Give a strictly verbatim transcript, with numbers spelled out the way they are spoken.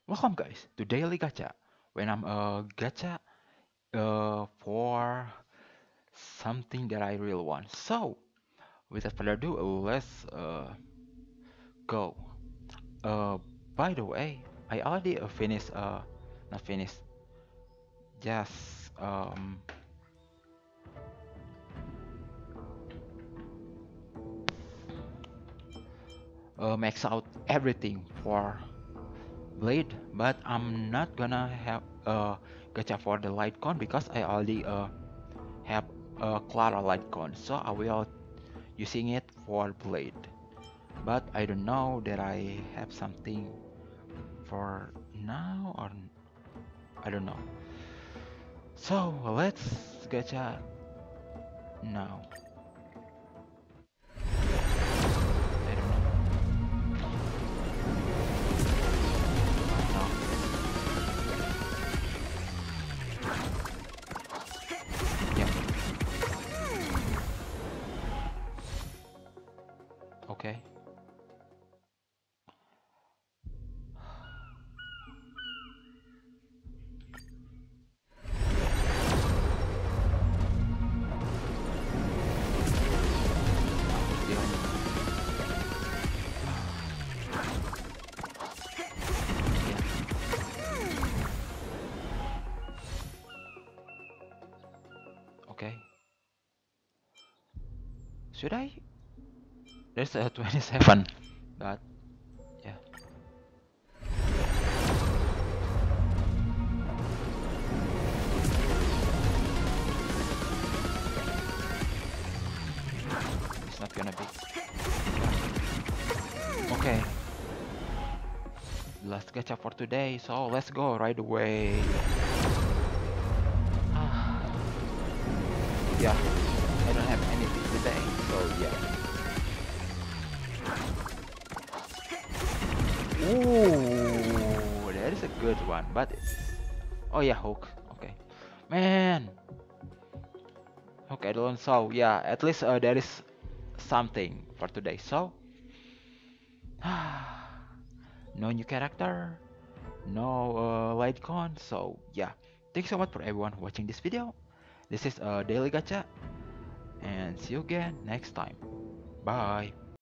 Welcome guys to Daily Gacha. When I'm uh gacha uh for something that I really want. So without further ado, let's uh go. Uh by the way, I already uh, finished uh not finished, just um uh, max out everything for Blade, but I'm not gonna have uh gacha for the Lightcon because I already uh have a Clara Lightcon, so I will using it for Blade. But I don't know that I have something for now or I don't know. So let's gacha now. I don't know. Yeah. Okay. Still. Yeah. Okay. Should I? There's a twenty-seven, but yeah. It's not gonna be. Okay. Last gacha for today, so let's go right away. Yeah. I don't have anything today, so yeah. Ooh, that is a good one. But oh yeah, Hook. Okay, man. Okay, Alonso. So yeah, at least uh, there is something for today. So no new character, no uh, light con. So yeah, thanks so much for everyone watching this video. This is uh, Daily Gacha, and see you again next time. Bye.